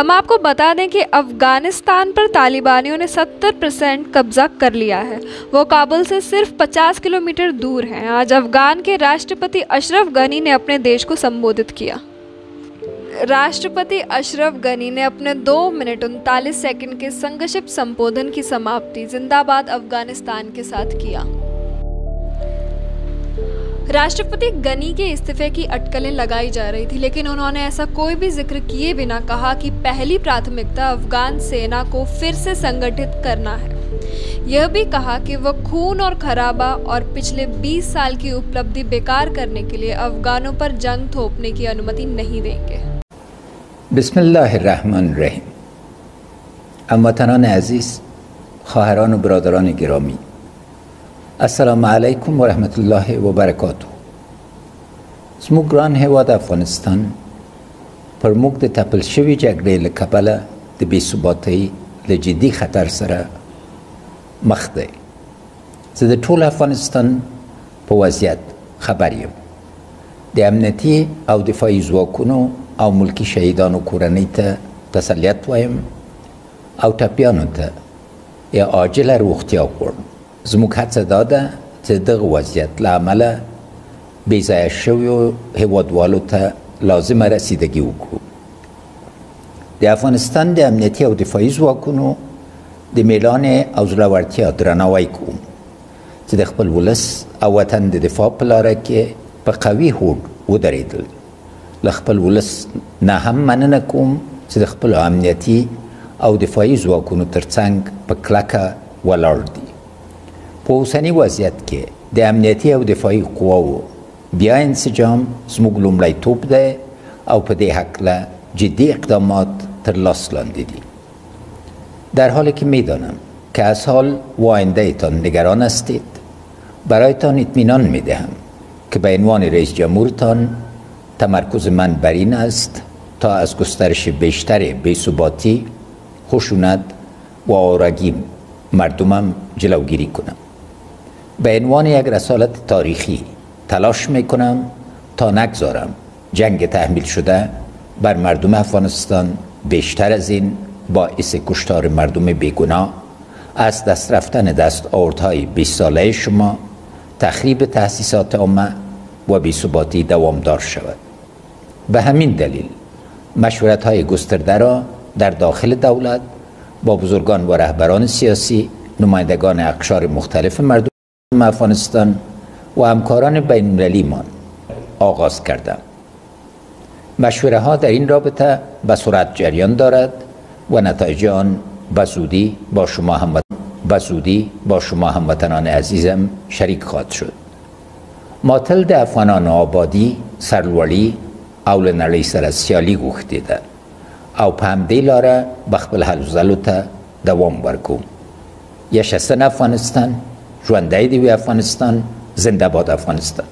हम आपको बता दें कि अफ़गानिस्तान पर तालिबानियों ने 70% कब्ज़ा कर लिया है। वो काबुल से सिर्फ 50 किलोमीटर दूर हैं। आज अफ़गान के राष्ट्रपति अशरफ गनी ने अपने देश को संबोधित किया। राष्ट्रपति अशरफ गनी ने अपने 2 मिनट 39 सेकंड के संक्षिप्त संबोधन की समाप्ति जिंदाबाद अफ़गानिस्तान के साथ किया। राष्ट्रपति गनी के इस्तीफे की अटकलें लगाई जा रही थी, लेकिन उन्होंने ऐसा कोई भी जिक्र किए बिना कहा कि पहली प्राथमिकता अफ़गान सेना को फिर से संगठित करना है। यह भी कहा कि वह खून और खराबा और पिछले 20 साल की उपलब्धि बेकार करने के लिए अफ़गानों पर जंग थोपने की अनुमति नहीं देंगे। बिस्मिल्लाहिर्रहमानिर्रहीम। हमवतनान अजीज़, ख़वाहारान व बरदरान गिरामी, अस्सलामु अलैकुम व रहमतुल्लाहि व बरकातुहू। زموږ ګران هېواد افغانستان پر موږ د تپل شوي جګړې له کبله د بې ثباتۍ له جدي خطر سره مخ دی. زه د ټول افغانستان په وضعیت خبر یم. د امنیتي او دفاعي ځواکونو او ملکي شهیدانو کورنۍ ته تسلیت وایم او ټپیانو ته یا عاجله روغتیا غواړم. زموږ هڅه دا ده چې دغه وضعیت له امله بی‌ځایه شویو هیوادوالو ته لازمه رسیدګي وکړو. د افغانستان د امنیتي او دفاعي ځواکونو د میړانې او زړورتیا درناوی کوم چې د خپل ولس او وطن د دفاع په لاره کې په قوي هوډ ودرېدل. له خپل ولس نه هم مننه کوم چې د خپلو امنیتي او دفاعي ځواکونو ترڅنګ په کلکه ولاړ دي. په اوسني وضعیت کې د امنیتي او دفاعي قواو بیا انسجام زموږ لومړیتوب دی او په دې هکله جدی اقدامات تر لاس لاندې دي. در حالی که میدانم که از حال و آینده‌تان نگران هستید، برایتان اطمینان میدهم که به عنوان رئیس جمهورتان تمرکز من بر این است تا از گسترش بیشتر بی‌ثباتی، خشونت و آوارگی مردمم جلوگیری کنم. به عنوان یک رسالت تاریخی تلاش میکنم تا نگذارم جنگ تحمیل شده بر مردم افغانستان بیشتر از این باعث کشتار مردم بیگناه، از دست رفتن دستاوردهای 20 ساله شما، تخریب تأسیسات عامه و بی‌ثباتی دوامدار شود. به همین دلیل مشورت‌های گسترده را در داخل دولت با بزرگان و رهبران سیاسی، نمایندگان اقشار مختلف مردم افغانستان و همکاران بین‌المللی ما آغاز کردم. مشوره ها در این رابطه به سرعت جریان دارد و نتایج آن به زودی با شما هموطنان عزیزم شریک خواهد شد. ما تل د افغانان آبادی، سرلوړي او له نړۍ سره سیالي غوښتې ده او په همدې لاره به خپل هلو ځلو ته دوام ورکوم. یشستن افغانستان، ژوندی دې وي افغانستان، زنده باد افغانستان.